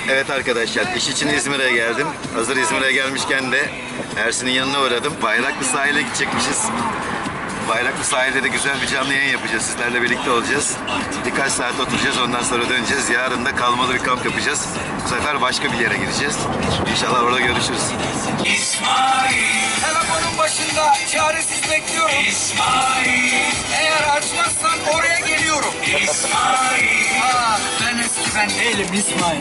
Evet arkadaşlar, iş için İzmir'e geldim. Hazır İzmir'e gelmişken de Ersin'in yanına uğradım. Bayraklı sahile gidecekmişiz. Bayraklı sahilde de güzel bir canlı yayın yapacağız. Sizlerle birlikte olacağız. Birkaç saat oturacağız, ondan sonra döneceğiz. Yarın da kalmalı bir kamp yapacağız. Bu sefer başka bir yere gideceğiz. İnşallah orada görüşürüz. Telefonun başında çaresiz bekliyorum. Eğer açmazsan oraya geliyorum. Ben eski ben değilim İsmail.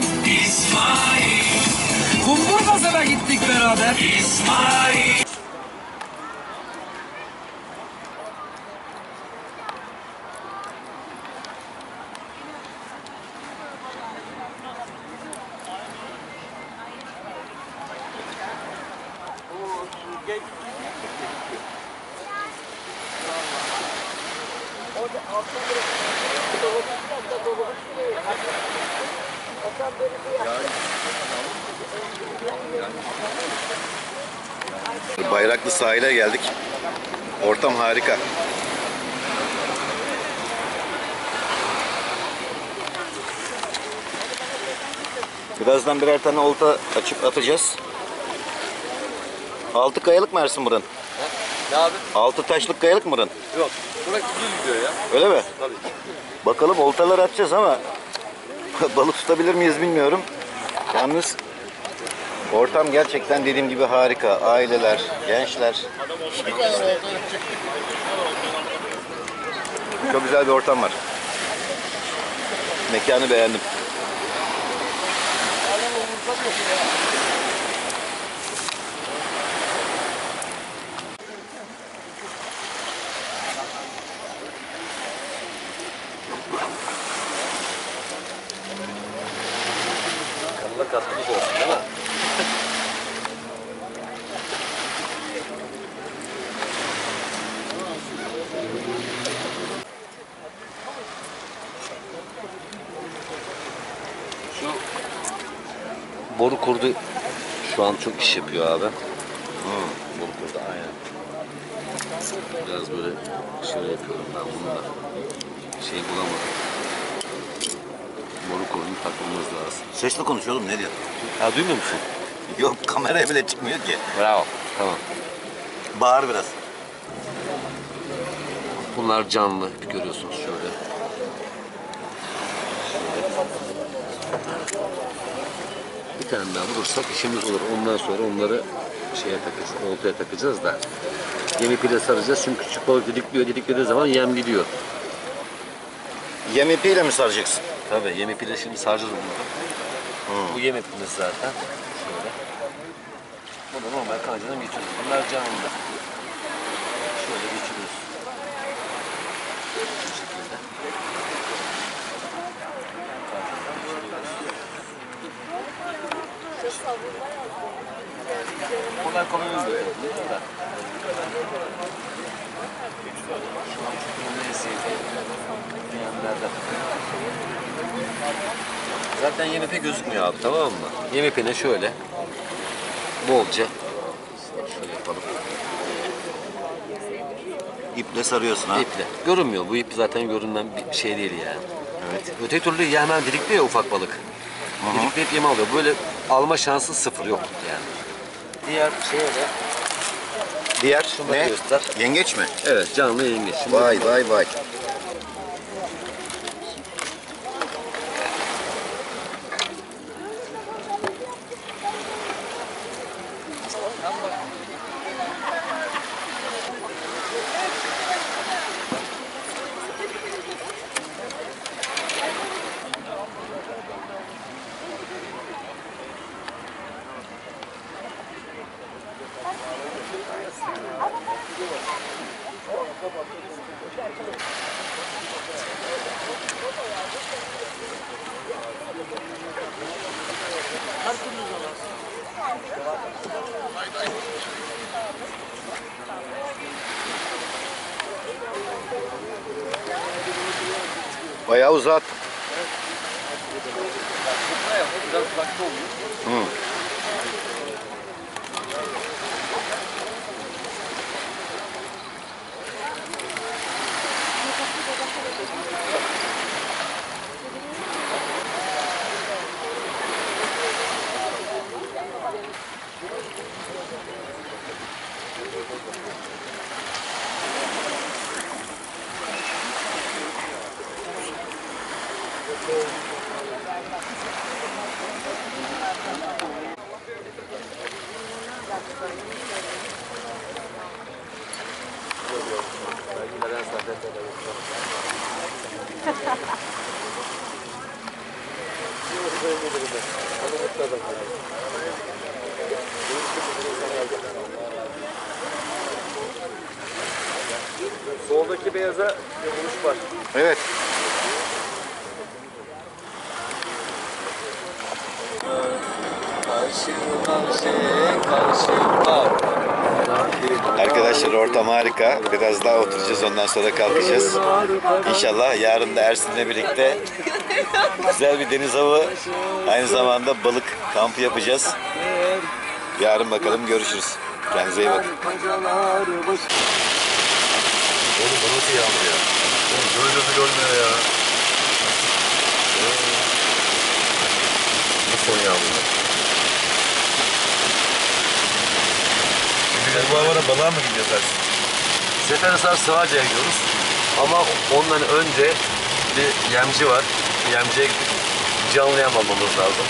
Kumburgaz'a gittik beraber. Bayraklı sahile geldik. Ortam harika. Birazdan birer tane olta açıp atacağız. 6 kayalık mı Ersin buranın? Ne abi? 6 taşlık kayalık mı buranın? Yok. Burası düz gidiyor ya. Öyle mi? Tabii. Bakalım oltalar atacağız ama balık tutabilir miyiz bilmiyorum. Yalnız ortam gerçekten dediğim gibi harika. Aileler, gençler. Çok güzel bir ortam var. Mekanı beğendim. Kanına katkımız olsun değil mi? Şu boru kurdu şu an çok iş yapıyor abi. Boru kurdu aynen. Biraz böyle şöyle yapıyorum ben bununla. Şey bulamadım. Boru kurunu takmamız lazım. Sesli konuşuyorum, ne diyor? Ha duymuyor musun? Yok, kameraya bile çıkmıyor ki. Bravo. Tamam. Bağır biraz. Bunlar canlı görüyorsunuz şöyle. Bir tane daha bulursak işimiz olur. Ondan sonra onları şeye takacağız, oltaya takacağız da yem ipiyle saracağız. Çünkü küçük balık didiklediği zaman yem gidiyor. Yem ipiyle mi saracaksın? Tabii yem ipiyle şimdi saracağız bunları. Bu yem ipimiz zaten. Şöyle. Bunu normal kancadan geçiyoruz. Bunlar canlı. Şöyle geçiriyoruz. Bu şekilde. Bunlar kolay oluyor. Şu an çok en sevdiğim yemlerden. Zaten yem ipi gözükmüyor abi, tamam mı? Yem ipine şöyle bolca şöyle yapalım. İple sarıyorsun ha? İple. Görünmüyor. Bu ip zaten görünen bir şey değil yani. Evet. Öteki türlü ya hemen didikliyor ya ufak balık. Didikleyip yem alıyor. Böyle alma şansı sıfır, yok yani. Diğer şeye de Diğer şunu ne? göster. Yengeç mi? Evet, canlı yengeç. Şimdi Vay vay vay. Bayağı uzat. biraz uzakta oluyor. Hı. Soldaki beyaza vuruş var. Evet. Arkadaşlar ortam harika. Biraz daha oturacağız, ondan sonra kalkacağız. İnşallah yarın da Ersin'le birlikte güzel bir deniz avı, aynı zamanda balık kampı yapacağız. Yarın bakalım, görüşürüz. Kendinize iyi bakın. Oğlum bu nasıl yağmur ya? Oğlum gözü görmüyor ya. Bu son yağmur. Şimdi bu havada balığa mı gideceğiz Ersin? Seferihisar Sığaca'ya gidiyoruz. Ama ondan önce bir yemci var. Yemciye gidip canlı yem almamız lazım.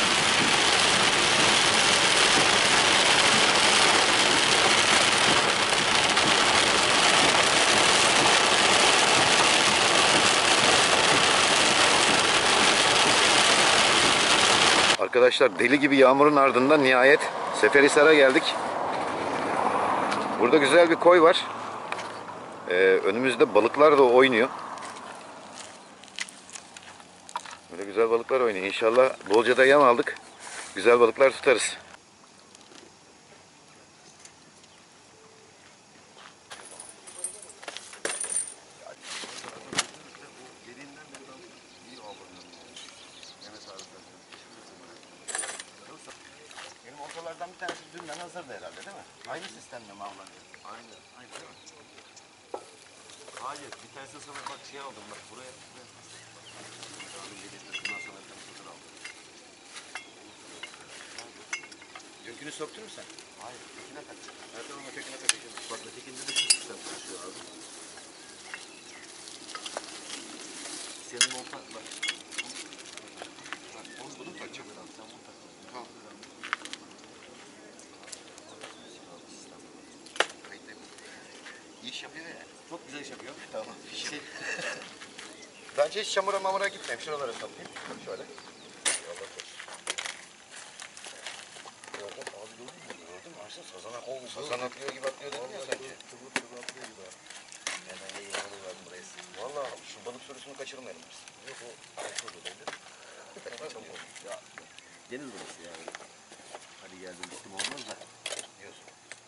Arkadaşlar deli gibi yağmurun ardından nihayet Seferihisar'a geldik. Burada güzel bir koy var. Önümüzde balıklar da oynuyor. Böyle güzel balıklar oynuyor. İnşallah bolca da yem aldık. Güzel balıklar tutarız. Benim oltalardan bir tanesi dünden hazırdı herhalde, değil mi? Aynı sistemle mi avlanıyor? Aynı değil mi? Hayır, bir tanesi sana bak şey aldım bak buraya. Abi bundan sonra bir tane satın aldım. Dünkünü soktun mu sen? Hayır, tekine takacağım. Her zaman ötekine takacağım. Bak ötekinde de şu sistem çalışıyor abi. Senin olta bak. Bak onu bunu takacak adam. Sen bunu tak. Tamam. İyi iş yapıyor ya. Çok güzel iş yapıyor. Tamam. Bence hiç çamura mamura gitmeyeyim. Şuralara satayım. Şöyle. Gördün abi, gördün mü? Arsın sazan atlıyor gibi atlıyor dedim ya sence. Hemen de yağmur verdim buraya. Valla şu balık sürüsünü kaçırmayalım biz. Yok o şurada değil. Ya deniz burası yani. Hadi geldim üstüm olmaz da. Diyorsun.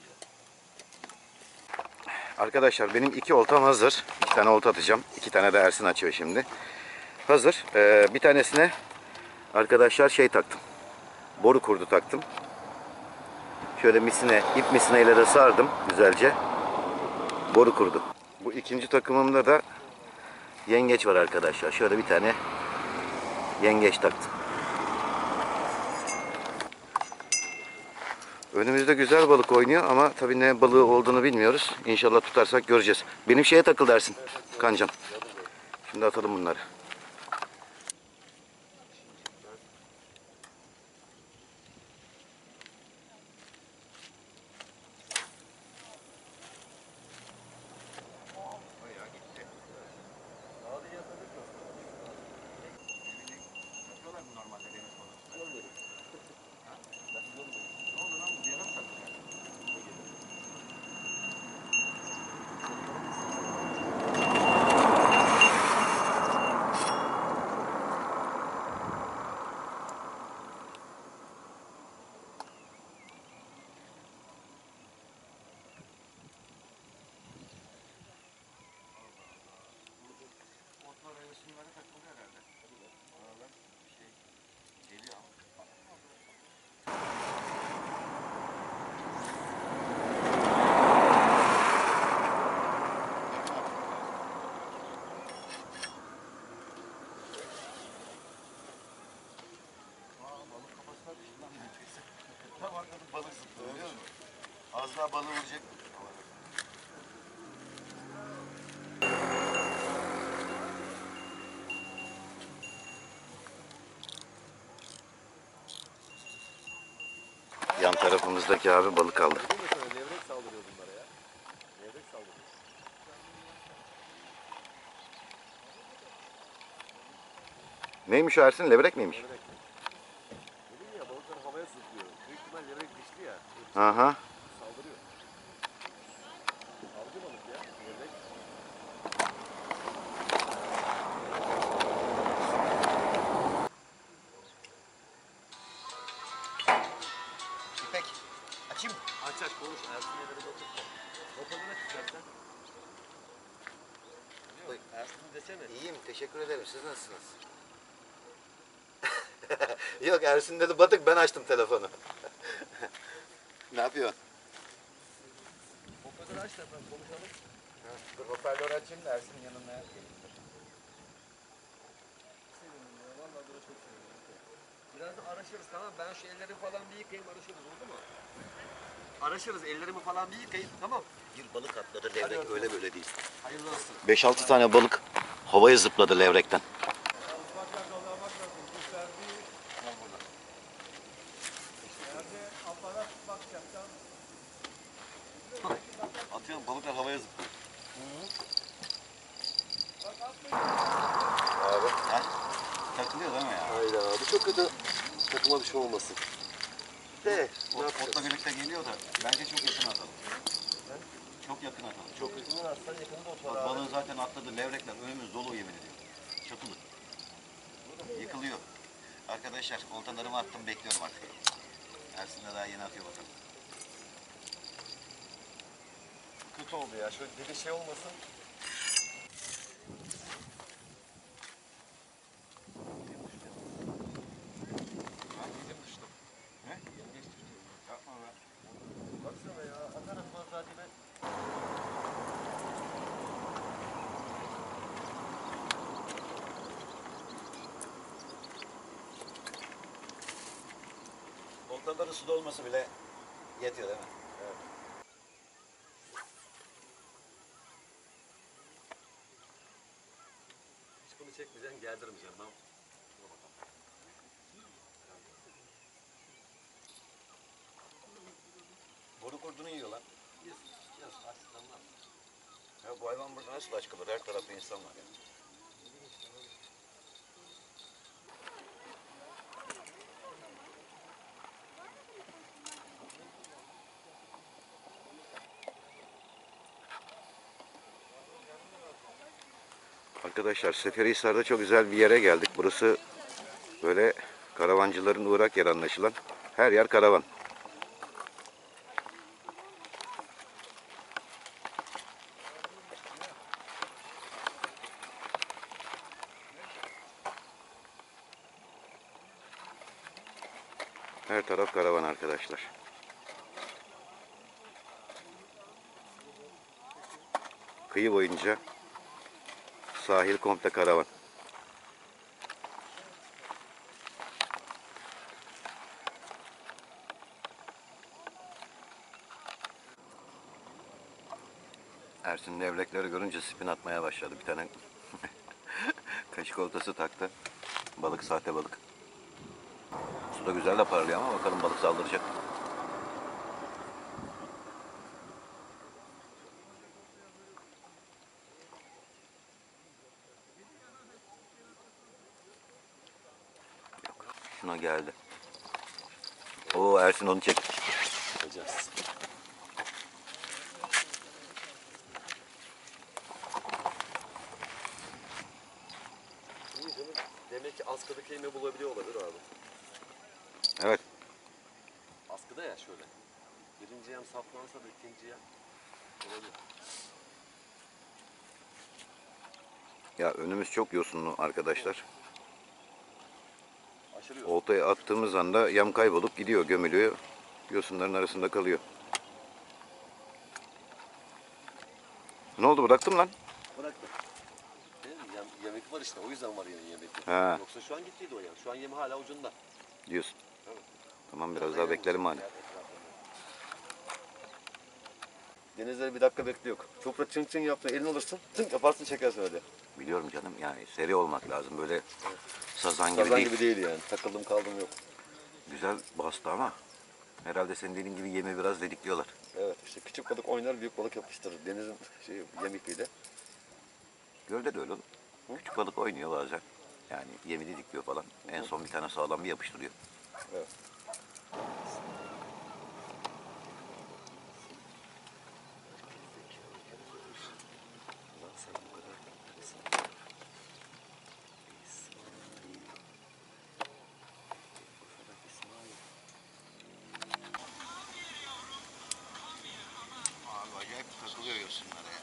Arkadaşlar benim 2 oltam hazır. 2 tane olta atacağım. 2 tane de Ersin açıyor şimdi. Hazır. Bir tanesine arkadaşlar şey taktım. Boru kurdu taktım. Şöyle ip misineyle de sardım güzelce. Boru kurdu. Bu ikinci takımımda da yengeç var arkadaşlar. Şöyle bir tane yengeç taktım. Önümüzde güzel balık oynuyor ama tabii ne balığı olduğunu bilmiyoruz. İnşallah tutarsak göreceğiz. Benim şeye takıl dersin kancam. Şimdi atalım bunları. Balık zıplıyor, biliyor musun? Az daha balığı vuracak. Yan tarafımızdaki abi balık aldı. Levrek saldırıyor bunlara ya. Levrek saldırıyor. Neymiş o Ersin? Levrek miymiş? Dedim ya balıklar havaya zıplıyor. Büyük ihtimal levrek dişli ya. Aha. Saldırıyor. Avcı balık ya. Levrek. İpek. Açayım mı? Aç aç konuş. Ersin yerleri bakıp. Hoparlöre çıkarsan. Ersin desene. İyiyim. Teşekkür ederim. Siz nasılsınız? Yok Ersin dedi batık, ben açtım telefonu. Ne yapıyorsun? Hoparlörü aç da efendim konuşalım. Dur hoparlörü açayım da Ersin yanına gelin. Sevindim ya. Vallahi böyle çok sevindim. Biraz da araşırız tamam. Ben şu ellerimi falan bir yıkayayım araşırız oldu mu? Araşırız ellerimi falan bir yıkayayım tamam. Bir balık atladı levrek, öyle böyle değil. Hayırlı olsun. 5-6 tane balık havaya zıpladı levrekten. Atıyorum balıklar havaya zıplıyor. Abi. Ha? Takılıyor değil mi ya? Hayda bu çok kötü. Takıma bir şey olmasın. De. Otla birlikte geliyor da bence çok yakın atalım. Çok yakın atalım. Çok. Yakından atsan yakında otur Bak abi. balığı zaten atladı, levrekler önümüz dolu yemin ediyorum. Çatılı. Yıkılıyor. Arkadaşlar oltalarımı attım, bekliyorum artık. Ersin de daha yeni atıyor bakalım. Kötü oldu ya. Şöyle deli şey olmasın. Ne? Yapma be. Baksana ya. Atarım fazla dibe. Oltaları suda olması bile yetiyor değil mi? Evet. Hiç bunu çekmeyeceksin, geldirmeyeceğim. Ben... Boru kurdunu yiyor lan. Yaz, açlıklanmaz. Ya bu hayvan burada nasıl aç kalır? Her tarafta insan var ya. Arkadaşlar Seferihisar'da çok güzel bir yere geldik. Burası böyle karavancıların uğrak yeri anlaşılan. Her yer karavan. Her taraf karavan arkadaşlar. Kıyı boyunca sahil komple karavan. Ersin levrekleri görünce spin atmaya başladı. Bir tane kaşık oltası taktı. Balık sahte balık. Suda güzel de parlıyor ama bakalım balık saldıracak. Yok. Şuna geldi. Oo Ersin onu çek. Yapacağız. İyi canım. Demek ki askıda kelime bulabiliyor olabilir abi. Evet. Askıda ya şöyle. Birinci yem saplansa da ikinci yem olabilir. Ya önümüz çok yosunlu arkadaşlar. Aşırı yok. Oltayı attığımız anda yem kaybolup gidiyor, gömülüyor. Yosunların arasında kalıyor. Ne oldu, bıraktım lan? Bıraktım. Yemek var işte o yüzden var yani yemek. Ha. Yoksa şu an gittiydi o yem. Şu an yemi hala ucunda. Diyorsun. Evet. Tamam biraz daha beklerim hani. Denizleri bir dakika bekliyor. Çopra çın çın yaptı. Elini alırsın. Çın yaparsın çekersin öyle. Biliyorum canım, yani seri olmak lazım, böyle sazan gibi Kazan değil. gibi değil yani. Takıldım kaldım yok. Güzel bastı ama herhalde senin dediğin gibi yemi biraz dedikliyorlar. Evet işte küçük balık oynar büyük balık yapıştırır. Denizin yem ipiyle. Gölde de öyle oğlum. Küçük balık oynuyor bazen. Yani yemini dikiyor falan. En son bir tane sağlam bir yapıştırıyor. Evet. Abi acayip takılıyor yosunlara ya.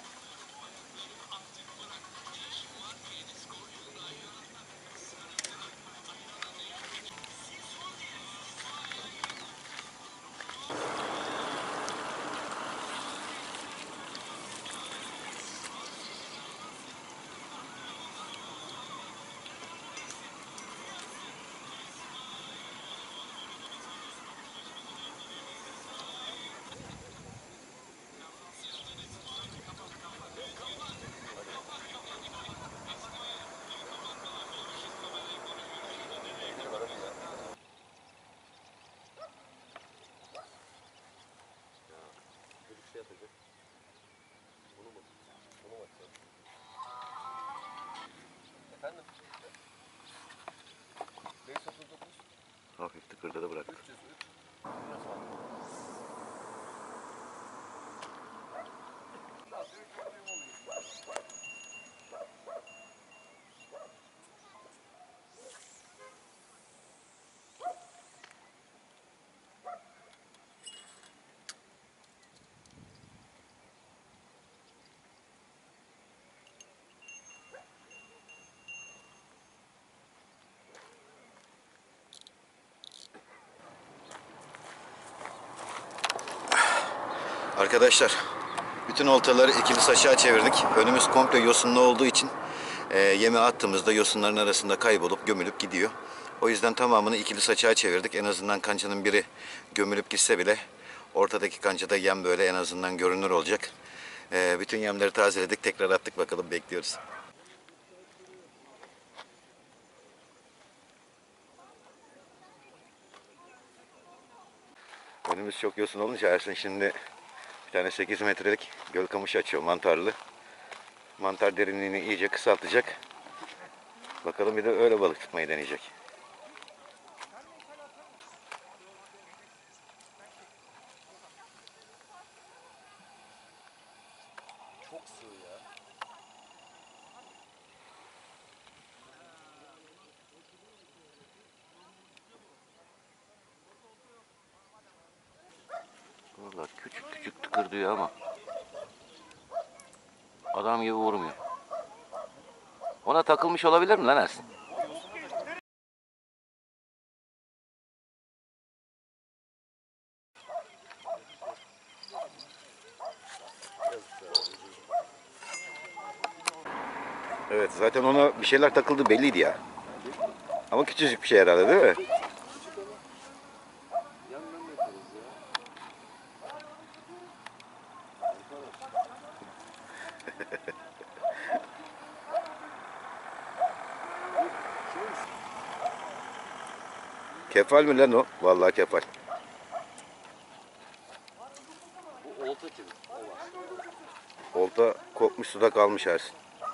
Bir şey yapacak. Bunu mu? Bunu mu atacağım? Efendim? 539 Hafif tıkırda bıraktı. 303. Nasıl var? Arkadaşlar, bütün oltaları ikili saçağa çevirdik. Önümüz komple yosunlu olduğu için yeme attığımızda yosunların arasında kaybolup gömülüp gidiyor. O yüzden tamamını ikili saçağa çevirdik. En azından kancanın biri gömülüp gitse bile ortadaki kancada yem böyle en azından görünür olacak. Bütün yemleri tazeledik. Tekrar attık, bakalım, bekliyoruz. Önümüz çok yosun olunca Ersin şimdi bir tane 8 metrelik göl kamışı açıyor, mantarlı. Mantar derinliğini iyice kısaltacak. Bakalım, bir de öyle balık tutmayı deneyecek. Çok sığ ya. Vallahi küçük küçük tıkırdıyor ama adam gibi vurmuyor. Ona takılmış olabilir mi lan Ersin? Evet, zaten ona bir şeyler takıldı belliydi ya. Ama küçücük bir şey herhalde, değil mi? Yandan da yaparız ya. Kefal mi lan o? Vallahi kefal. Bu olta gibi. O var. Olta kopmuş, suda kalmış Ersin.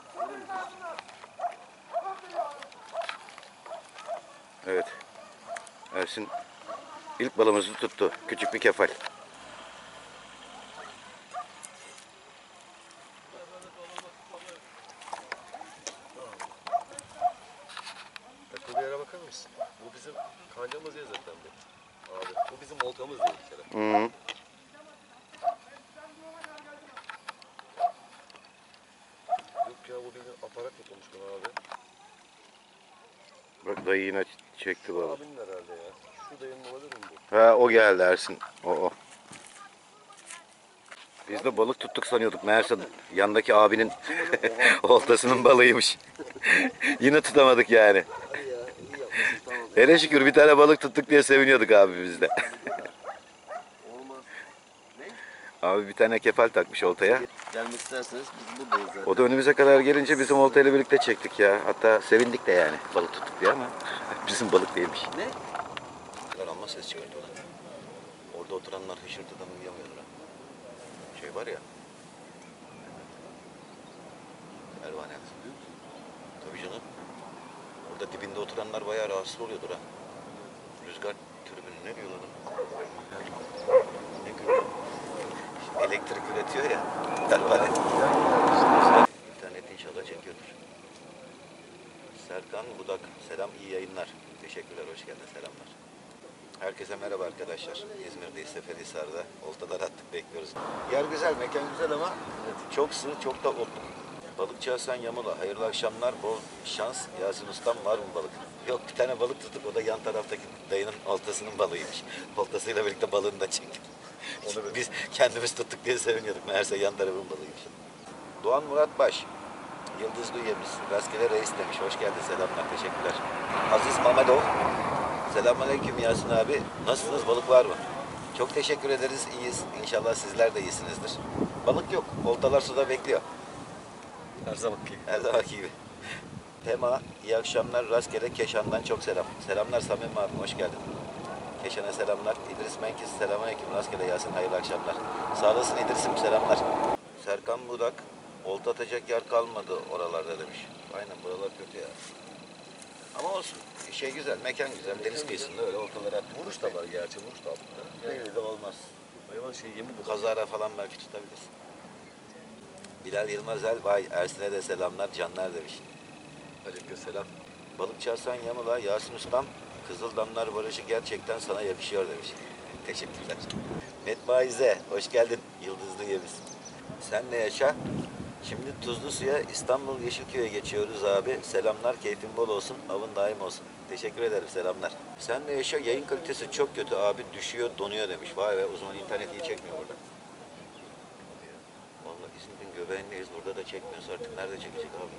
Evet. Ersin ilk balımızı tuttu. Küçük bir kefal. Takıldığı yere bakar mısın? Bu bizim kancamız ya zaten be. Abi bu bizim oltamız değil bir kere. Hı. Yok ya bu bildiğin aparat yapılmış buna abi. Bak, dayı yine çekti balığı. Abinin herhalde ya. Şu dayının olabilir mi bu? Ha, o geldi Ersin. O. Biz de balık tuttuk sanıyorduk. Meğerse yandaki abinin oltasının balığıymış. Yine tutamadık yani. Hadi ya iyi yapmışsın tamam. Hele şükür bir tane balık tuttuk diye seviniyorduk abi biz de. Olmaz. Ne? Abi bir tane kefal takmış oltaya. Gelmek isterseniz biz buradayız zaten. O da önümüze kadar gelince bizim oltayla birlikte çektik ya. Hatta sevindik de yani balık tuttuk diye, ama bizim balık değilmiş. Ne? Ama ses çıkartıyorlar. Orada oturanlar hışırtıdan uyuyamıyorlar. Şey var ya. Pervane. Tabii canım. Burada dibinde oturanlar bayağı rahatsız oluyordur ha. Rüzgar türbünü ne diyorlar ona? Ne diyor? Elektrik üretiyor ya. Pervane. İnternet inşallah çekiyordur. Serkan Budak. Selam, iyi yayınlar. Teşekkürler, hoş geldin, selamlar. Herkese merhaba arkadaşlar. İzmir'deyiz, Seferihisar'da. Oltalar attık, bekliyoruz. Yer güzel, mekan güzel ama çok sığ, çok da otluk. Balıkçı Hasan Yamula. Hayırlı akşamlar, bol şans. Yasin Ustam, var mı balık? Yok, bir tane balık tuttuk. O da yan taraftaki dayının oltasının balığıymış. Oltasıyla birlikte balığını da çektik. Biz kendimiz tuttuk diye seviniyorduk. Meğerse yan tarafın balığıymış. Doğan Murat Baş. Yıldız Duyemiz. Rastgele Reis demiş. Hoş geldin. Selamlar. Teşekkürler. Aziz Mamedov. Selamünaleyküm Yasin abi. Nasılsınız? Balık var mı? Çok teşekkür ederiz. İyiyiz. İnşallah sizler de iyisinizdir. Balık yok. Oltalar suda bekliyor. Her zaman gibi. Her zamanki gibi. Tema, iyi akşamlar. Rastgele Keşan'dan çok selam. Selamlar Samim abi. Hoş geldin. Keşan'a selamlar. İdris Menkis. Selamünaleyküm. Rastgele Yasin. Hayırlı akşamlar. Sağ olasın İdris'im. Selamlar. Serkan Budak. Olta atacak yer kalmadı oralarda demiş. Aynen, buralar kötü ya. Ama olsun. Şey güzel, mekan güzel. Deniz kıyısında öyle oltaları attık. Vuruş da var gerçi, vuruş da altta. Belli de olmaz. Hayvan şey yemin bu. Kazara falan belki tutabilirsin. Bilal Yılmazel, vay Ersin'e de selamlar, canlar demiş. Aleykümselam. Balıkçı Hasan Yamula, Yasin Ustam, Kızıldamlar Barışı gerçekten sana yakışıyor demiş. Teşekkürler. Metmaize, hoş geldin. Yıldızlı Yemiz. Sen ne yaşa? Şimdi Tuzlu Su'ya İstanbul Yeşilköy'e geçiyoruz abi. Selamlar, keyfin bol olsun, avın daim olsun. Teşekkür ederim, selamlar. Sen ne yaşa? Yayın kalitesi çok kötü abi, düşüyor, donuyor demiş. Vay be, o zaman internet iyi çekmiyor burada. Vallahi İzmir'in göbeğindeyiz, burada da çekmiyoruz artık. Nerede çekecek abi?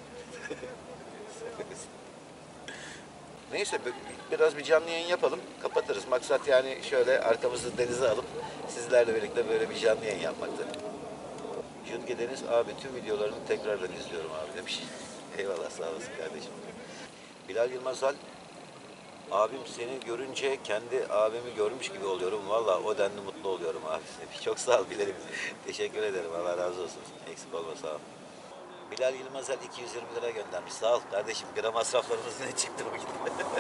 Neyse, biraz bir canlı yayın yapalım, kapatırız. Maksat yani şöyle arkamızı denize alıp sizlerle birlikte böyle bir canlı yayın yapmaktı. Jütke Deniz abi, tüm videolarını tekrardan izliyorum abi demiş. Eyvallah, sağ olasın kardeşim. Bilal Yılmazal, abim seni görünce kendi abimi görmüş gibi oluyorum. Vallahi o denli mutlu oluyorum abi demiş. Çok sağ ol Bilal'im. Teşekkür ederim, Allah razı olsun. Eksik olma, sağ ol. Bilal Yılmazel 220 lira göndermiş. Sağ ol kardeşim. Bira masraflarımız ne çıktı bugün?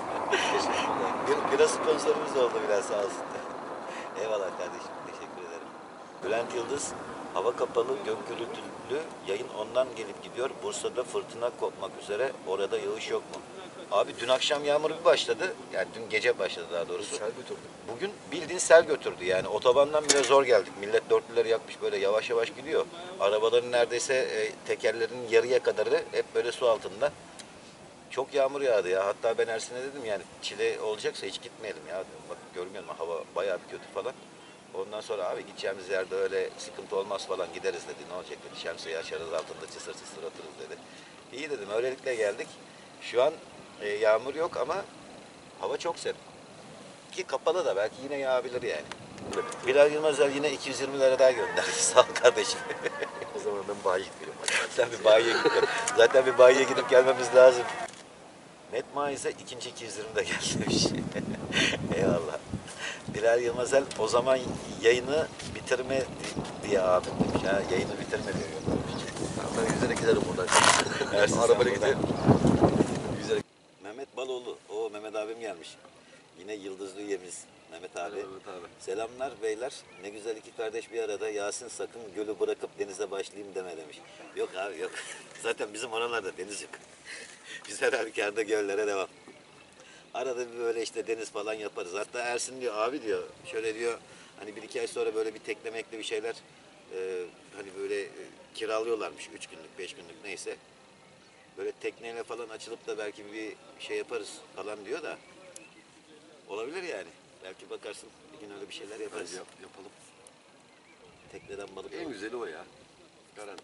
Bira sponsorumuz oldu Bilal, sağ olsun. Eyvallah kardeşim. Teşekkür ederim. Bülent Yıldız, hava kapalı, gök gürültülü, yayın ondan gelip gidiyor. Bursa'da fırtına kopmak üzere. Orada yağış yok mu? Abi dün akşam yağmur bir başladı. Yani dün gece başladı daha doğrusu. Sel götürdü. Bugün bildiğin sel götürdü yani. Otobandan bile zor geldik. Millet dörtlüleri yakmış, böyle yavaş yavaş gidiyor. Arabaların neredeyse tekerlerinin yarıya kadarı hep böyle su altında. Çok yağmur yağdı ya. Hatta ben Ersin'e dedim yani çile olacaksa hiç gitmeyelim ya. Bak görmüyor musun, hava bayağı bir kötü falan. Ondan sonra abi gideceğimiz yerde öyle sıkıntı olmaz falan, gideriz dedi. Ne olacak dedi. Şemsiyeyi açarız, altında çısır çısır otururuz dedi. İyi dedim, öylelikle geldik. Şu an yağmur yok ama hava çok serin. Ki kapalı da, belki yine yağabilir yani. Bilal Yılmazel yine 220 lira daha gönderdi. Sağ ol kardeşim. O zaman ben bayiye gidiyorum. Sen bir bayiye git. Zaten bir bayiye gidip gelmemiz lazım. Met Maize ikinci 220 de gelmiş. Eyvallah. Bilal Yılmazel, o zaman yayını bitirme diye abim demiş. Ha, yayını bitirme diye göndermiş. Ben yüzerek giderim buradan. Ersin, Arabayla sen gidelim. Yüzerek. Mehmet Baloğlu. O Mehmet abim gelmiş. Yine Yıldızlı Yemiz. Mehmet abi. Mehmet abi. Selamlar beyler. Ne güzel iki kardeş bir arada. Yasin sakın gölü bırakıp denize başlayayım deme demiş. Yok abi yok. Zaten bizim oralarda deniz yok. Biz her halükarda göllere devam. Arada bir böyle işte deniz falan yaparız. Hatta Ersin diyor, abi diyor, şöyle diyor, hani bir iki ay sonra böyle bir teklemekli bir şeyler hani böyle kiralıyorlarmış, 3 günlük 5 günlük neyse. Böyle tekneyle falan açılıp da belki bir şey yaparız falan diyor da olabilir yani. Belki bakarsın bir gün öyle bir şeyler yaparız. Bence yapalım. Tekneden balık. En güzeli o ya. Garanti.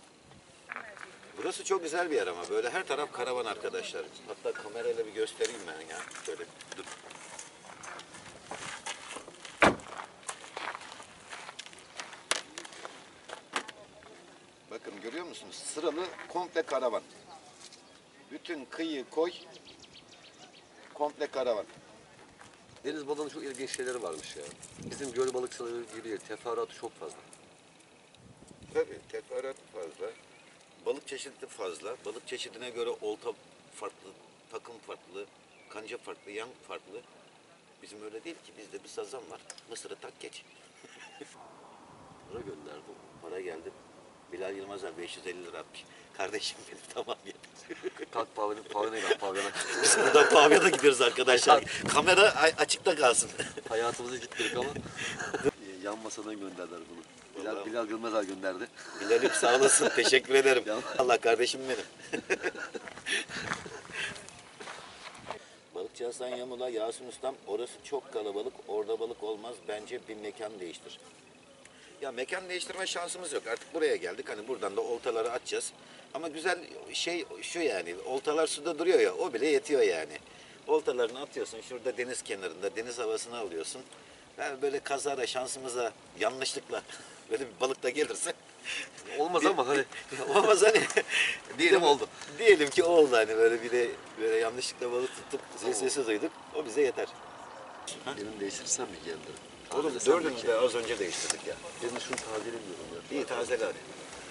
Burası çok güzel bir yer ama böyle her taraf karavan arkadaşlar. Hatta kamerayla bir göstereyim ben ya. Şöyle dur. Bakın görüyor musunuz? Sıralı komple karavan. Bütün kıyı, koy komple karavan. Deniz balığının çok ilginç şeyleri varmış ya. Bizim göl balıkçıları gibi değil. Teferruatı çok fazla. Tabii teferruat fazla. Balık çeşidi fazla. Balık çeşidine göre olta farklı takım farklı, kanca farklı, yan farklı. Bizim öyle değil ki. Bizde bir sazan var. Mısır'ı tak geç. Para gönderdi. Para geldi. Bilal Yılmazer 550 lira atmış. Kardeşim benim tamam ya. Kalk pavyona gel pavyona. Biz buradan pavyona gidiyoruz arkadaşlar. Kamera açıkta kalsın. Hayatımızı gittik ama. Yan masadan gönderdiler bunu. Vallahi. Bilal Gülmezer gönderdi. Bilal'im sağ olasın. Teşekkür ederim. Ya. Allah kardeşim benim. Balıkçı Hasan Yamula, Yasin Ustam, orası çok kalabalık, orada balık olmaz, bence bir mekan değiştir. Ya mekan değiştirme şansımız yok, artık buraya geldik, hani buradan da oltaları atacağız. Ama güzel şey şu yani, oltalar suda duruyor ya, o bile yetiyor yani. Oltalarını atıyorsun, şurada deniz kenarında, deniz havasını alıyorsun. Yani böyle kazara, şansımıza, yanlışlıkla böyle bir balık da gelirse... Olmaz ama hani. Olmaz hani. Diyelim oldu. Diyelim ki oldu hani böyle bir de böyle yanlışlıkla balık tuttuk, zil sesi duyduk. O bize yeter. Benim değiştirsem mi geldi? Oğlum dördünü de az önce değiştirdik ya. Benim şunu tazelemiyorum ya. İyi tazele hadi.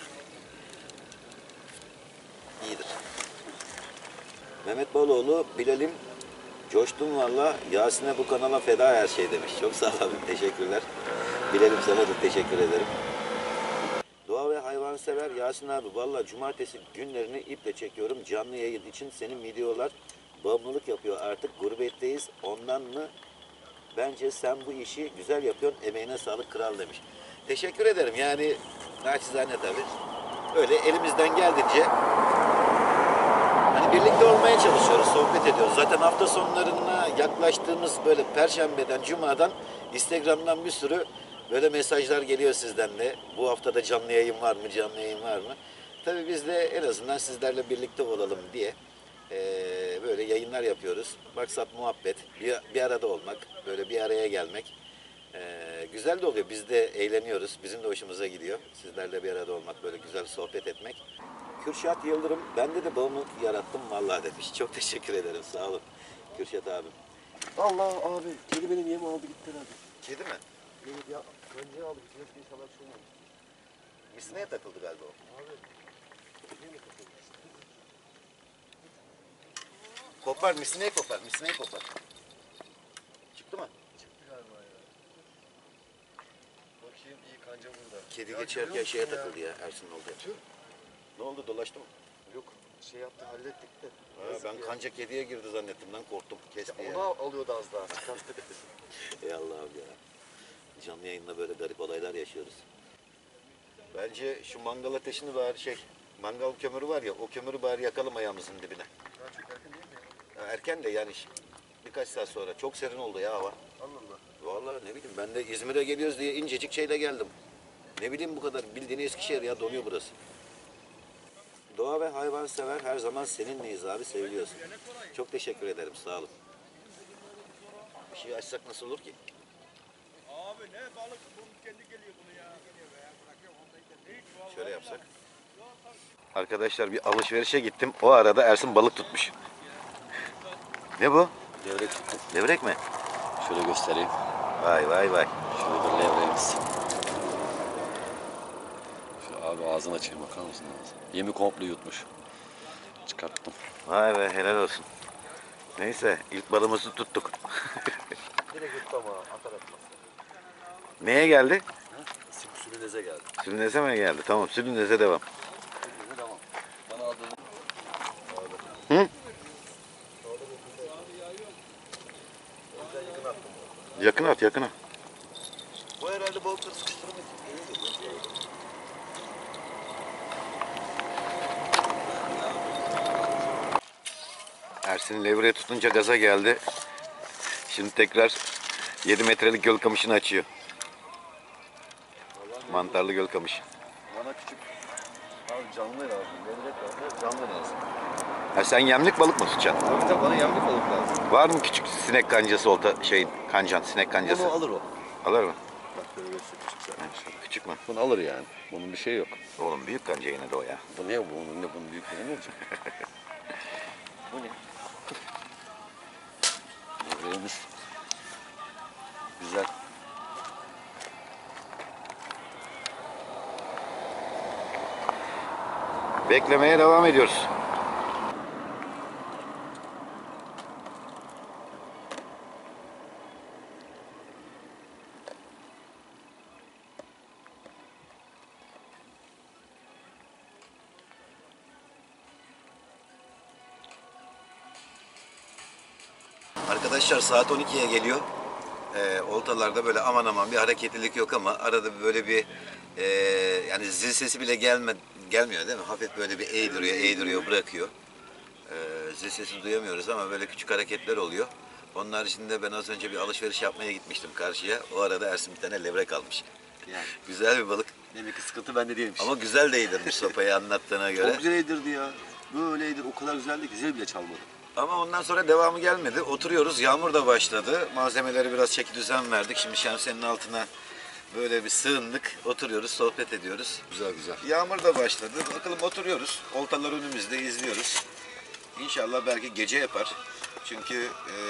İyidir. Mehmet Baloğlu, Bilal'im coştum valla. Yasin'e bu kanala feda her şey demiş. Çok sağ ol abi. Teşekkürler. Bilal'im sana da teşekkür ederim. Doğa ve hayvansever Yasin abi valla cumartesi günlerini iple çekiyorum. Canlı yayın için senin videolar bağımlılık yapıyor artık. Gurbetteyiz. Ondan mı? Bence sen bu işi güzel yapıyorsun. Emeğine sağlık kral demiş. Teşekkür ederim. Yani naçizane tabii. Öyle elimizden geldiğince hani birlikte olmaya çalışıyoruz, sohbet ediyoruz. Zaten hafta sonlarına yaklaştığımız böyle Perşembeden, Cuma'dan Instagram'dan bir sürü böyle mesajlar geliyor sizden de. Bu hafta da canlı yayın var mı, canlı yayın var mı? Tabii biz de en azından sizlerle birlikte olalım diye böyle yayınlar yapıyoruz. Maksat muhabbet, bir arada olmak, böyle bir araya gelmek. Güzel de oluyor. Biz de eğleniyoruz. Bizim de hoşumuza gidiyor. Sizlerle bir arada olmak, böyle güzel sohbet etmek. Kürşat Yıldırım, bende de bağımlılık yarattım vallahi demiş. Çok teşekkür ederim. Sağ olun. Kürşat abim. Allah abi. Kedi benim yemi aldı gitti herhalde. Kedi mi? Benim ya kancayı aldı. Bitirek inşallah bir şey olmadı. Misneye takıldı galiba o. Kopar, misneyi kopar, misneyi kopar. Çıktı mı? Çıktı galiba ya. Bakayım iyi kanca burada. Kedi Ya geçerken görüyor şeye musun ya? takıldı ya Ersin oldu. Tüh. Ne oldu, dolaştı mı? Yok şey yaptı hallettik de. Ha, ben kanca kediye girdi zannettim lan, korktum. Kesti ya. Onu alıyordu az daha. Ey Allah'ım ya. Canlı yayında böyle garip olaylar yaşıyoruz. Bence şu mangal ateşini bari mangal kömürü var ya, o kömürü bari yakalım ayağımızın dibine. Ya çok erken değil mi? Ya erken de yani birkaç saat sonra. Çok serin oldu ya hava. Allah Allah. Vallahi ne bileyim, ben de İzmir'e geliyoruz diye incecik şeyle geldim. Ne bileyim bu kadar, bildiğin Eskişehir ya, donuyor burası. Doğa ve hayvan sever her zaman seninleyiz abi, seviliyorsun. Çok teşekkür ederim, sağ olun. Bir şey açsak nasıl olur ki? Abi ne balık bu kendi geliyor bunu ya. Şöyle yapsak. Arkadaşlar bir alışverişe gittim. O arada Ersin balık tutmuş. Ne bu? Levrek tuttum. Levrek mi? Şöyle göstereyim. Vay vay vay. Şöyle bir levreğimiz. Şu abi ağzını açayım bakar mısın? Yemi komple yutmuş. Çıkarttım. Vay be, helal olsun. Neyse, ilk balımızı tuttuk. Direkt yuttu ama atar atmaz. Neye geldi? Sülüneze geldi. Sülüneze mi geldi? Tamam, sülüneze devam. Sülüneze devam. Bana aldığını... Hı? Yakın at, yakın at. Bu herhalde balıkları sıkıştırmak için. Ersin levreye tutunca gaza geldi. Şimdi tekrar 7 metrelik göl kamışını açıyor. Mantarlı göl kamış. Bana küçük... Abi canlı lazım. Levrek lazım. Canlı lazım. Ha, sen yemlik balık mı tutacaksın? Abi de bana yemlik balık lazım. Var mı küçük sinek kancası, kancan, sinek kancası? Bunu alır o. Alır mı? Bak böyle göster küçük zaten. Küçük mü? Bunu alır yani. Bunun bir şey yok. Oğlum büyük kanca yine de o ya. Bu ne bu? Bunun büyük ne olacak? Bu ne? Levreğimiz. Güzel. Beklemeye devam ediyoruz. Arkadaşlar saat 12'ye geliyor. Oltalarda böyle aman aman bir hareketlilik yok ama arada böyle bir yani zil sesi bile gelmiyor değil mi? Hafif böyle bir eğdiriyor, bırakıyor. Zil sesi duyamıyoruz ama böyle küçük hareketler oluyor. Onun haricinde ben az önce bir alışveriş yapmaya gitmiştim karşıya. O arada Ersin bir tane levrek almış. Yani Güzel bir balık. demek ki sıkıntı bende değilmiş. Ama güzel de yedirmiş sopayı anlattığına göre. çok güzel yedirdi ya. Böyle yedir, o kadar güzeldi ki zil bile çalmadı. Ama ondan sonra devamı gelmedi. Oturuyoruz. Yağmur da başladı. Malzemeleri biraz çeki düzen verdik. Şimdi şemsiyenin altına böyle bir sığındık. Oturuyoruz, sohbet ediyoruz. Güzel güzel. Yağmur da başladı. Bakalım oturuyoruz. Oltalar önümüzde izliyoruz. İnşallah belki gece yapar. Çünkü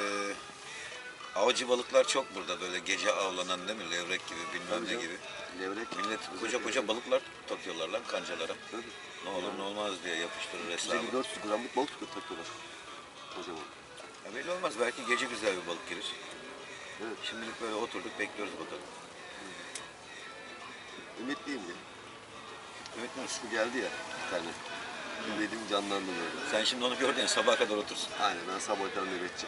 avcı balıklar çok burada. Böyle gece avlanan değil mi? Levrek gibi bilmem ne gibi. Levrek. Millet koca balıklar takıyorlar lan kancalara. Tabii. Ne olur ne olmaz diye yapıştırır Bize hesabı. bir 400 gramlık balık takıyorlar. Kocaman. Ya belli olmaz. Belki gece güzel bir balık gelir. Evet. Şimdilik böyle oturduk bekliyoruz bakalım. Ümitliyim ya. Evet nasıl? Şu geldi ya bir tane. Dedim canlandı böyle. Sen şimdi onu gördün sabaha kadar otursun. Aynen, ben sabahtan nöbetçi.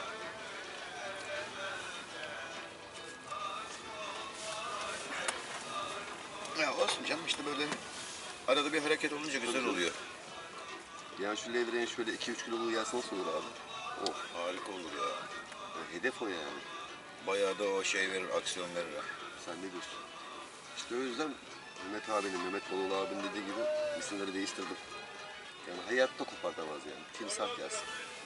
Ya olsun canım işte böyle arada bir hareket olunca güzel Tabii. oluyor. Yani şu levreğin şöyle 2-3 kiloluğu gelse nasıl olur abi? Oh, Harika olur ya. ya hedef o yani. Bayağı da o şey verir, aksiyon verir. ha. Sen ne diyorsun? İşte o yüzden Mehmet Boloğlu abinin dediği gibi isimleri değiştirdim. Yani hayatta kopartamaz yani. Timsah gelsin.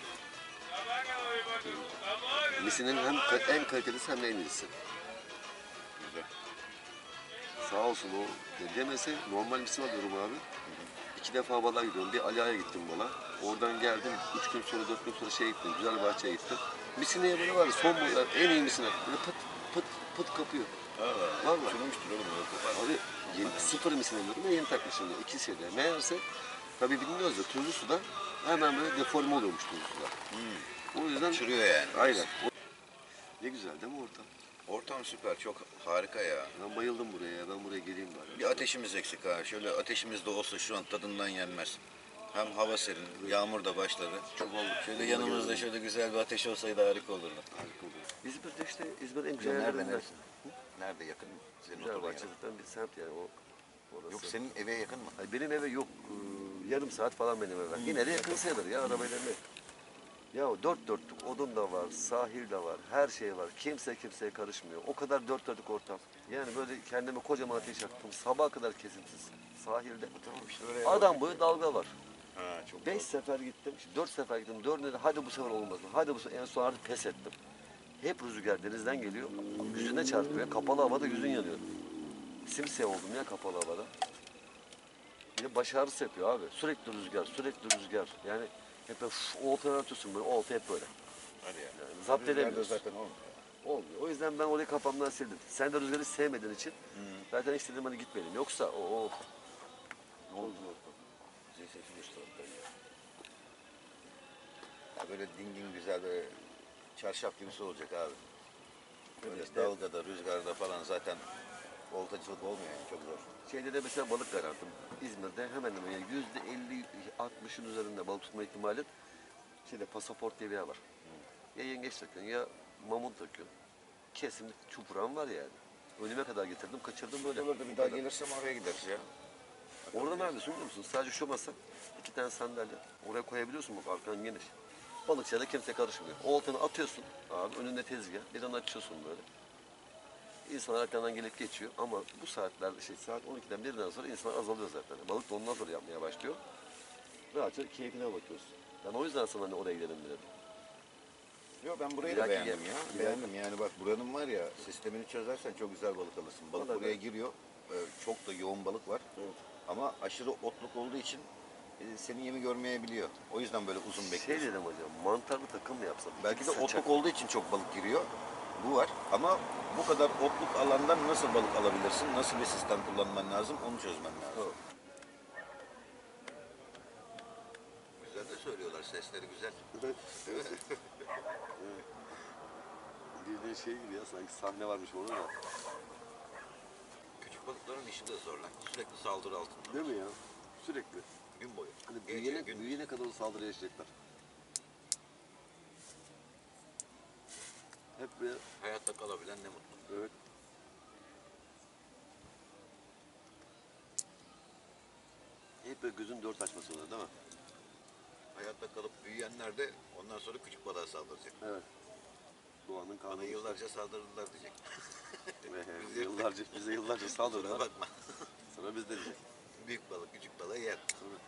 Misinin hem en kalitelisi hem de en iyisi. Güzel. Sağ olsun o demese normal misin alıyorum abi. 2 defa balığa gidiyorum. Bir Ali Ağa'ya gittim balığa. Oradan geldim. 3 gün sonra 4 gün sonra gittim. Güzelbahçe'ye gittim. Misineye böyle var ya, son boylar en iyi misine. Böyle pıt pıt pıt kapıyor. Var mı? Çürümüştür oğlum. Abi sıfır misine alıyorum ya, yeni takmışım diyor. 2 sene. Meğerse tabii bilmiyoruz da tuzlu suda hemen böyle deforme oluyormuş tuzlu suda. O yüzden Çürüyor yani. aynen. Ne güzel değil mi ortam? Ortam süper, çok harika ya. Ben bayıldım buraya ya. Ben buraya geleyim bari. Bir ateşimiz eksik ha. Şöyle ateşimiz de olsa şu an tadından yenmez. Hem hava serin, yağmur da başladı. Şöyle yanımızda şöyle güzel bir ateş olsaydı harika olurdu. Harika oluyor. İzmir'de işte İzmir'in en güzel Nerede yerlerinden. neresi? Nerede yakın? Senin oturduğun yer. Güzelbahçe'den bir semt yani o. Orası. Yok senin eve yakın mı? Ay, benim eve yok. Yarım saat falan benim eve. Yine de yakın sayılır ya arabayla ne? Ya dört dörtlük odun da var, sahil de var, her şey var. Kimse kimseye karışmıyor. O kadar dört dörtlük ortam. Yani böyle kendime kocaman ateş yaktım. Sabaha kadar kesintisiz. Sahilde. Tamam işte oraya. Adam boyu dalga var. Ha, çok 5 sefer gittim, 4 sefer gittim. Dördünde de hadi bu sefer olmaz mı? Hadi bu sefer. En son artık pes ettim. Hep rüzgar denizden geliyor. Yüzüne çarpıyor. Kapalı havada yüzün yanıyor. Simsiyah oldum ya kapalı havada. Bir de baş ağrısı yapıyor abi. Sürekli rüzgar, sürekli rüzgar. Yani hep böyle oltadan atıyorsun böyle. Olta hep böyle. Hadi ya. Yani zapt Rüzgarda edemiyorsun. zaten olmuyor. Olmuyor. O yüzden ben orayı kafamdan sildim. Sen de rüzgarı sevmediğin için zaten hiç dedim hani gitmeyelim. Yoksa o Ne oldu? Zil sesi geçti orada ya. Ya böyle dingin güzel böyle çarşaf gibisi olacak abi. Böyle işte. dalgada, rüzgarda falan zaten oltacılık olmuyor yani çok zor. şeyde de mesela balık kararttım. İzmir'de hemen hemen %50-60'ın üzerinde balık tutma ihtimalin şeyde pasaport diye bir yer var. Ya yengeç takıyorsun ya mamut takıyorsun. Kesin çupuran var yani. Önüme kadar getirdim, kaçırdım böyle. Olur da bir daha gelirsem oraya gideriz ya. Orada ne yapıyorsun biliyor musun? Sadece şu masa, 2 tane sandalye. Oraya koyabiliyorsun bak, arkan geniş. Balıkçıya da kimse karışmıyor. O oltanı atıyorsun abi, önünde tezgah. Bir an açıyorsun böyle. İnsanlar arkandan gelip geçiyor ama bu saatlerde saat 12'den 1'den sonra insanlar azalıyor zaten. Balık da ondan sonra yapmaya başlıyor. Rahatça keyfine bakıyoruz. Ben o yüzden sana hani oraya gidelim dedim. Yok ben burayı Bir da dahaki beğendim gel. ya. Bir Beğendim yani bak buranın var ya sistemini çözersen çok güzel balık alırsın. Balık Vallahi buraya ben- giriyor. Çok da yoğun balık var. Ama aşırı otluk olduğu için senin yemi görmeyebiliyor. O yüzden böyle uzun Şey bekliyorsun. dedim hocam, mantarlı takım mı yapsam? Belki de Saçak. otluk olduğu için çok balık giriyor. Bu var. Ama bu kadar otluk alandan nasıl balık alabilirsin? Nasıl bir sistem kullanman lazım? Onu çözmen lazım. Tamam. Güzel de söylüyorlar. Sesleri güzel. Bir de şey gibi ya, sanki sahne varmış orada da. Küçük balıkların işi de zor lan. Sürekli saldırı altında. Değil mi ya? Sürekli. Gün boyu. Hani Gece, gündüz. büyüyene kadar o saldırı yaşayacaklar. Hep böyle, Hayatta kalabilen ne mutlu. evet. Hep böyle gözün dört açması oluyor değil mi? Hayatta kalıp büyüyenler de ondan sonra küçük balığa saldıracak. Evet. Doğanın Bana kanunu. yıllarca saldırdılar diyecek. Bize yıllarca Kusura saldırdılar. bakma. Sonra biz de diyecek. Büyük balık küçük balığı yer.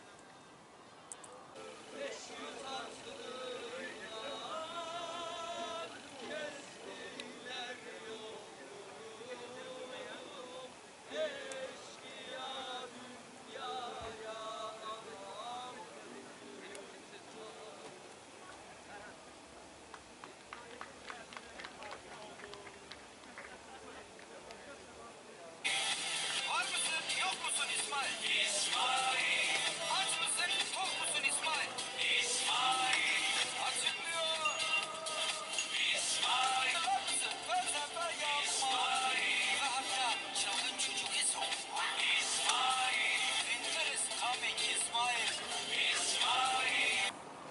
Var mısın, yok musun İsmail? İsmail. Aç mısın, tok musun İsmail? İsmail. Açılmıyor. İsmail. Var mısın? Felsefe yapma. İsmail. Ve hatta çılgın çocuk İsmail. İsmail. Winter is coming İsmail. İsmail.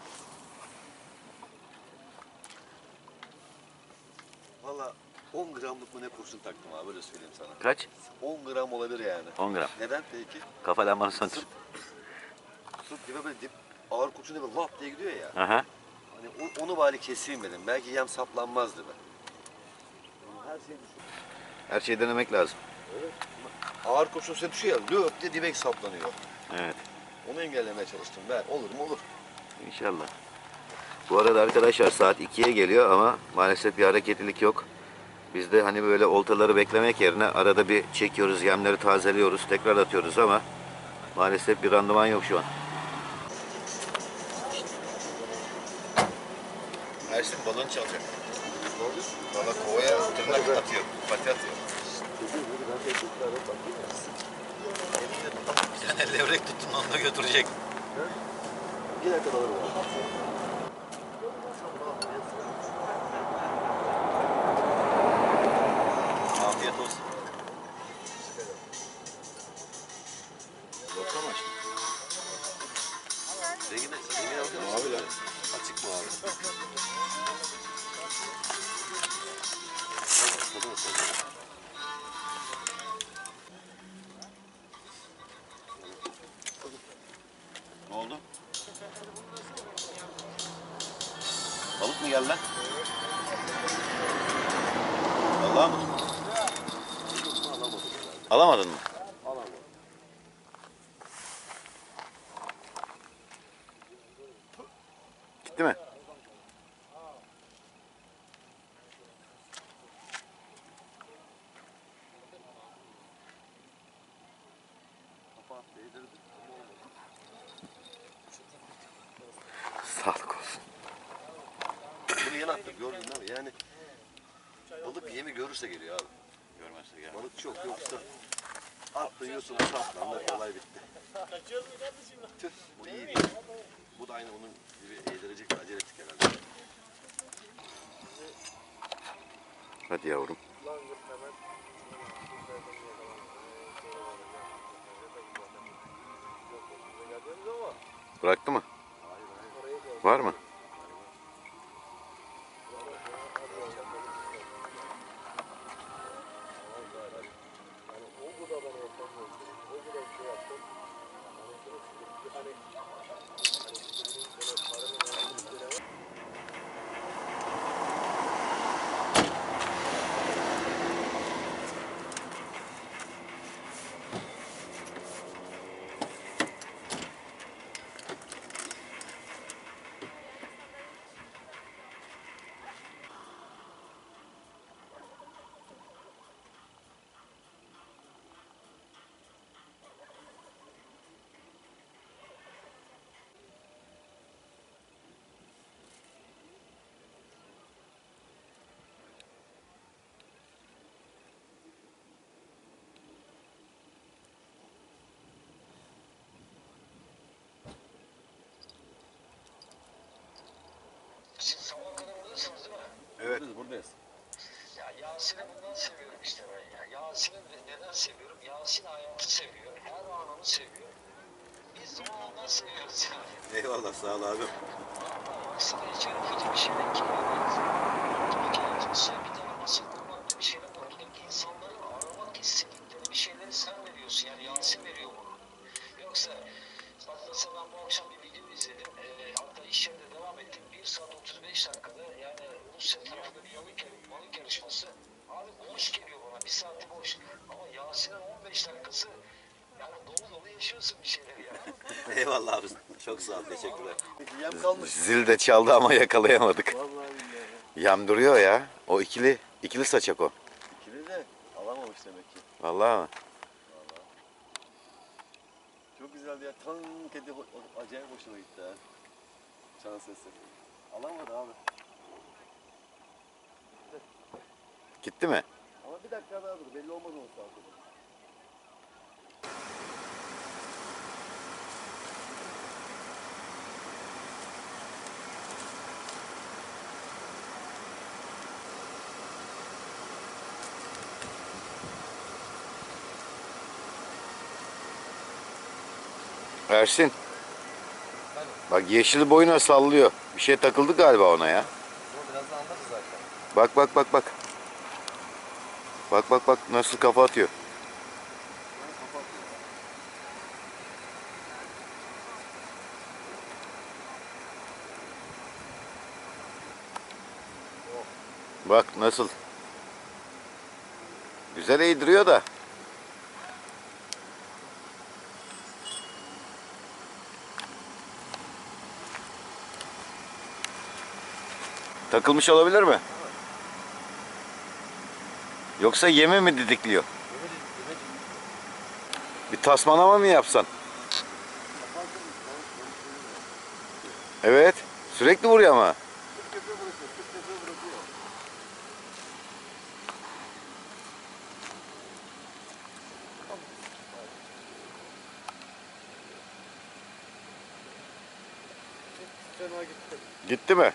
Valla 10 gramlık mı ne kurşun taktım abi öyle söyleyeyim sana. Kaç? 10 gram olabilir yani. 10 gram. Neden peki? Kafa lambası söndür. Sırf dibe böyle dip, ağır kurşun dibe lap diye gidiyor ya. Aha. Hani onu bari keseyim dedim. Belki yem saplanmazdı be. Her şey düşüyor. Her şeyi denemek lazım. Ağır kurşun size düşüyor ya, löp diye dibek saplanıyor. Evet. Onu engellemeye çalıştım ben. Olur mu olur. İnşallah. Bu arada arkadaşlar saat 2'ye geliyor ama maalesef bir hareketlilik yok. Biz de hani böyle oltaları beklemek yerine arada bir çekiyoruz, yemleri tazeliyoruz, tekrar atıyoruz ama maalesef bir randıman yok şu an. Ersin balon çalacak. Valla kovaya tırnak atıyor, pati atıyor. Bir tane levrek tuttun onu da götürecek. Bir dakika alırım. Afiyet olsun. Lokma mı açtın? Rengine alacağım. Mavi lan. Açık mavi. Tamam, Ne oldu? Balık mı geldi lan? Vallahi mı? Alamadın mı? Alamadım. Gitti mi? Kapağı değdirdim. Sağlık olsun. Bunu yeni attık gördün değil mi? Yani balık yemi görürse geliyor abi. Görmezse gel. Balık çok yoksa attın yiyorsun saplandı olay bitti. Tüh bu iyi değil. Bu da aynı onun gibi eğdirecek acele ettik herhalde. Hadi yavrum. Bıraktı mı? Var mı? Siz sabah kadar buradasınız değil mi? Evet. Buradayız. Ya Yasin'i bundan seviyorum işte ben ya. Yasin'i neden seviyorum? Yasin hayatı seviyor. Her anını seviyor. Biz de onu ondan seviyoruz yani. Eyvallah sağ ol abi. Baksana içeri kötü bir şey denk geliyor. Tabii ki suya bir tane basit kullanma bir şeyler var. Buradaki insanların aramak istedikleri bir şeyleri sen veriyorsun. Yani Yasin veriyor bunu. Yoksa bak mesela ben bu akşam bir video izledim. Hatta iş yerinde devam ettim. 1 saat 35 dakikada yani Rusya tarafında bir balık yarışması. Abi boş geliyor bana. 1 saati boş. Ama Yasin'in 15 dakikası yani dolu dolu yaşıyorsun bir şeyleri yani. Eyvallah abi. Çok sağ ol. Teşekkürler. Yem kalmış. Zil de çaldı ama yakalayamadık. Vallahi billahi. Yem duruyor ya. O ikili saçak o. İkili de alamamış demek ki. Vallahi mi? Çok güzeldi ya. Tan kedi acayip hoşuma gitti ha. Çan sesi. Alamadı abi. Gitti mi? Ama bir dakika daha dur. Belli olmaz o saatte. Ersin. Bak yeşil boyuna sallıyor. Bir şey takıldı galiba ona ya. Birazdan anlarız zaten. Bak bak bak bak. Bak bak bak nasıl kafa atıyor. Bak nasıl. Güzel eğdiriyor da. Takılmış olabilir mi? Yoksa yeme mi didikliyor? Bir tasmalama mı yapsan? Evet. Sürekli vuruyor ama. Gitti mi?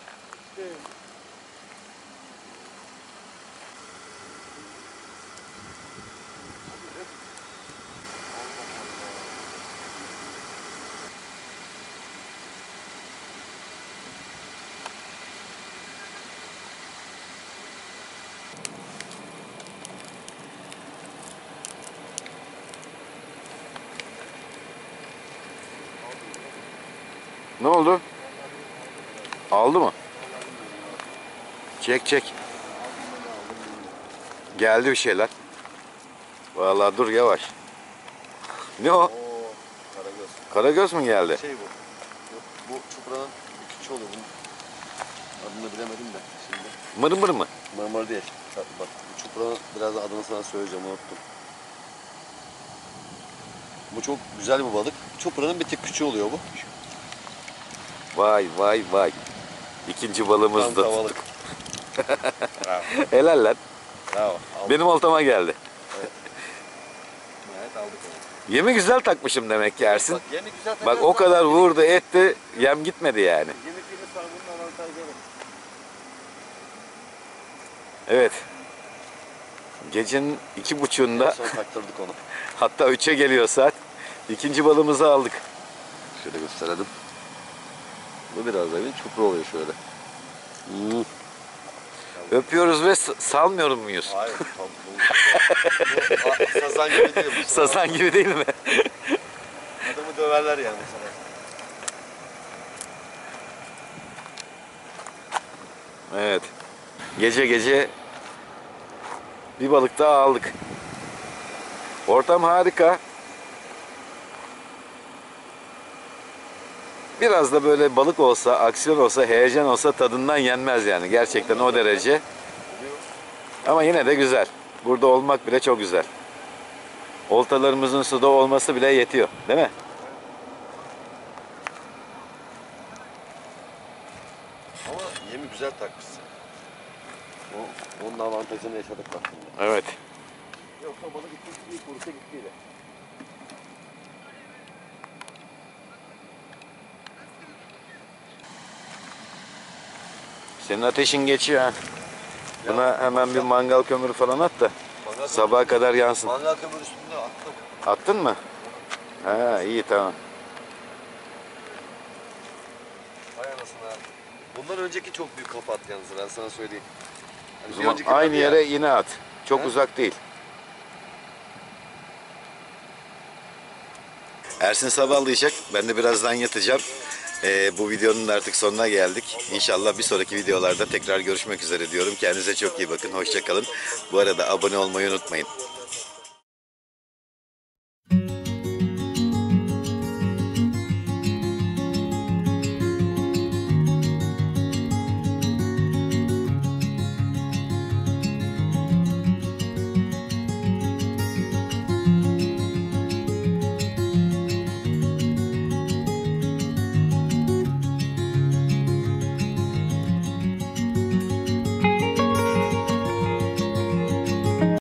Ne oldu? Aldı mı? Çek çek. Geldi bir şeyler. Vallahi dur yavaş. Ne o? Oo, karagöz. Karagöz mü geldi? Şey bu. Bu çupranın bir küçüğü oluyor. Bunun adını bilemedim de şimdi. Mır mır mı? Marmara değil. Bak bu çupranın biraz da adını sana söyleyeceğim, unuttum. Bu çok güzel bir balık. Çupranın bir tık küçüğü oluyor bu. Vay vay vay. İkinci Tam balığımızdı. tavalık. Helal lan. Bravo. Aldık. Benim oltama geldi. Evet, aldık onu. Yemi güzel takmışım demek ki Ersin. Bak yemi güzel Bak takarsan o kadar vurdu etti. Yem gitmedi yani. Yemi sarmanın avantajları. Evet. Gecenin 2:30'unda Sonra taktırdık onu. hatta 3'e geliyor saat. İkinci balığımızı aldık. Şöyle gösterelim. Bu biraz da bir çupra oluyor şöyle. Öpüyoruz ve salmıyor muyuz? Hayır. Bu sazan gibi değil. Bu Sazan gibi değil mi? Adamı döverler yani sana. Evet. Gece gece bir balık daha aldık. Ortam harika. Biraz da böyle balık olsa, aksiyon olsa, heyecan olsa tadından yenmez yani. Gerçekten o derece. Ama yine de güzel. Burada olmak bile çok güzel. Oltalarımızın suda olması bile yetiyor. Değil mi? Ama yemi güzel takmışsın. Onun avantajını yaşadık bak şimdi. Evet. Yoksa balık gitti, kuruşa gittiydi. Senin ateşin geçiyor ha. Buna hemen bir mangal kömürü falan at da sabaha kadar yansın. Mangal kömür üstünde attım. Attın mı? Ha iyi tamam. Bundan önceki çok büyük kafa attı yalnız, ben sana söyleyeyim. Yani O bir zaman önceki aynı tabii ya. yere yine at. Çok Ha? uzak değil. Ersin sabahlayacak. Ben de birazdan yatacağım. Bu videonun da artık sonuna geldik. İnşallah bir sonraki videolarda tekrar görüşmek üzere diyorum. Kendinize çok iyi bakın. Hoşça kalın. Bu arada abone olmayı unutmayın.